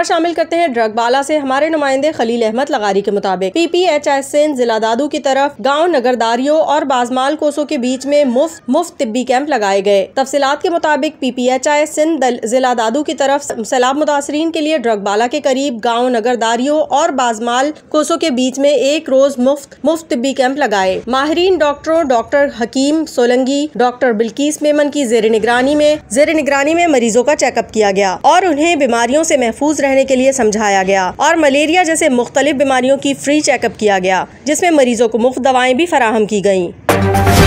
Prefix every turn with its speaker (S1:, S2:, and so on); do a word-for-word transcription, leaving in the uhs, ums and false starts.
S1: खबर शामिल करते हैं ड्रगबाला से। हमारे नुमाइंदे खलील अहमद लगारी के मुताबिक P P H S Sindh जिला दादू की तरफ गाँव नगरदारियों और बाजमाल कोसों के बीच में मुफ्त मुफ्त तिब्बी कैंप लगाए गए। तफसीलात के मुताबिक P P H S Sindh जिला दादू की तरफ सैलाब मुतासरीन के लिए ड्रगबाला के करीब गाँव नगरदारियों और बाजमाल कोसों के बीच में एक रोज मुफ्त मुफ्त तिब्बी कैंप लगाए। माहिरीन डॉक्टरों डॉक्टर हकीम सोलंगी, डॉक्टर बिल्किस मेमन की जेर निगरानी में जेर निगरानी में मरीजों का चेकअप किया गया और उन्हें बीमारियों से महफूज रहने के लिए समझाया गया और मलेरिया जैसे मुख्तलिफ बीमारियों की फ्री चेकअप किया गया, जिसमें मरीजों को मुफ्त दवाएं भी फराहम की गयी।